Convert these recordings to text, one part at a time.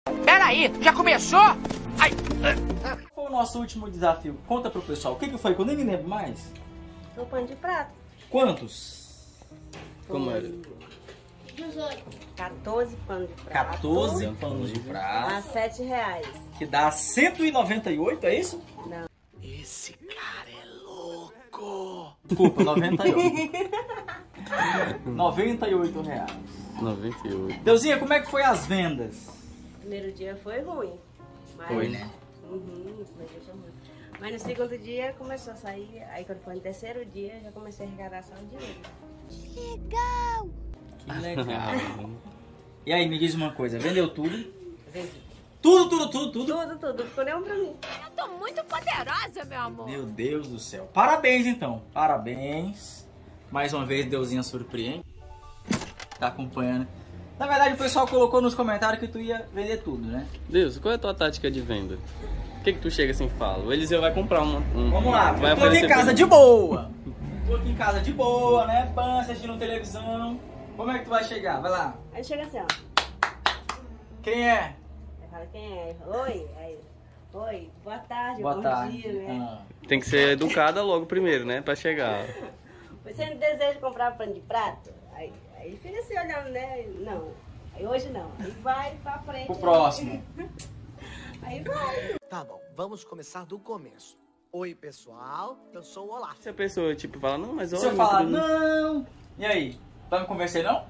Peraí, já começou? Ai. Foi o nosso último desafio. Conta pro pessoal. O que foi? Que eu nem me lembro mais. O pano de prato. Quantos? Como era? 14 panos de prato. 14 panos de A prato. R$7. Que dá 198, é isso? Não. Esse cara é louco. Desculpa, 98. 98 reais. 98. Deusinha, como é que foi as vendas? Primeiro dia foi ruim. Mas... Foi, né? Uhum, primeiro dia foi ruim. Mas no segundo dia começou a sair. Aí quando foi no terceiro dia, já comecei a arrecadar só o dinheiro. Que legal. E aí, me diz uma coisa, vendeu tudo? Vendi. Tudo? Tudo. Ficou nenhum pra mim. Eu tô muito poderosa, meu amor. Meu Deus do céu. Parabéns, então. Parabéns. Mais uma vez, Deusinha surpreende. Tá acompanhando. Na verdade, o pessoal colocou nos comentários que tu ia vender tudo, né? Deus, qual é a tua tática de venda? O que tu chega assim e fala? O Eliseu vai comprar um Vamos lá, vai tô aqui em oferecer casa pra de mim. boa. Tô aqui em casa de boa, né? Pã, assistindo televisão. Como é que tu vai chegar? Vai lá. Aí chega assim, ó. Quem é? Aí fala quem é? Oi. Aí, oi, boa tarde, Boa bom tarde. dia, né? Tem que ser educada logo primeiro, né? Pra chegar. Você não deseja comprar pano de prato? Aí fica assim olhando, né? Não. Aí hoje não. Aí vai pra frente. O próximo. Aí vai. Tá bom, vamos começar do começo. Oi, pessoal, eu sou o Olaf. Se a pessoa, tipo, fala, não, mas olha... Se eu falar tudo- não... E aí? Vai me convencer, não?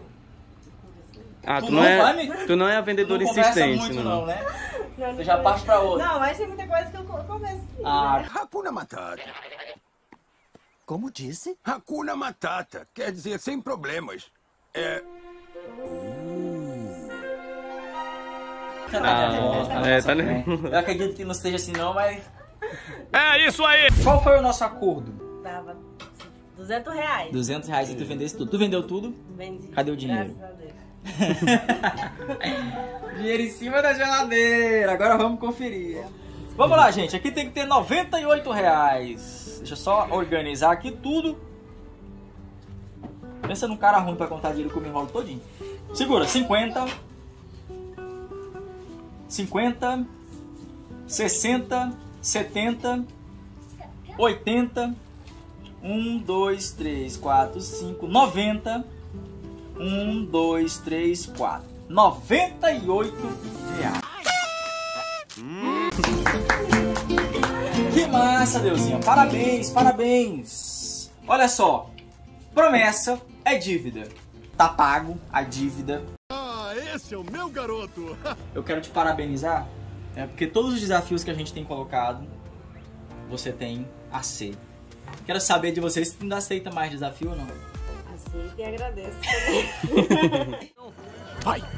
Ah, Tu tu não não, é, vai me- tu não é a Tu vendedora não conversa insistente, muito, não. não, né? Não, Você já parte pra outra. Não, mas tem muita coisa que eu começo. Ah, Hakuna Matata. Como disse? Hakuna Matata quer dizer sem problemas. É. Tá né? eu acredito que não seja assim não, mas... É isso aí! Qual foi o nosso acordo? Tava R$200. 200 reais e tu vendesse tudo. Tu vendeu tudo? Vendi. Cadê o dinheiro? Graças a Deus. Dinheiro em cima da geladeira. Agora vamos conferir. Vamos lá, gente. Aqui tem que ter 98 reais. Deixa eu só organizar aqui tudo. Pensa num cara ruim pra contar dinheiro que eu me enrolo todinho. Segura. 50. 50. 60. 70. 80. 1, 2, 3, 4, 5. 90. 1, 2, 3, 4. 98 reais. Que massa, Deusinha. Parabéns, parabéns. Olha só. Promessa é dívida. Tá pago a dívida. Ah, esse é o meu garoto. Eu quero te parabenizar. Porque todos os desafios que a gente tem colocado, você tem aceito. Quero saber de vocês se ainda aceita mais desafio ou não. Assim que agradeço. Vai!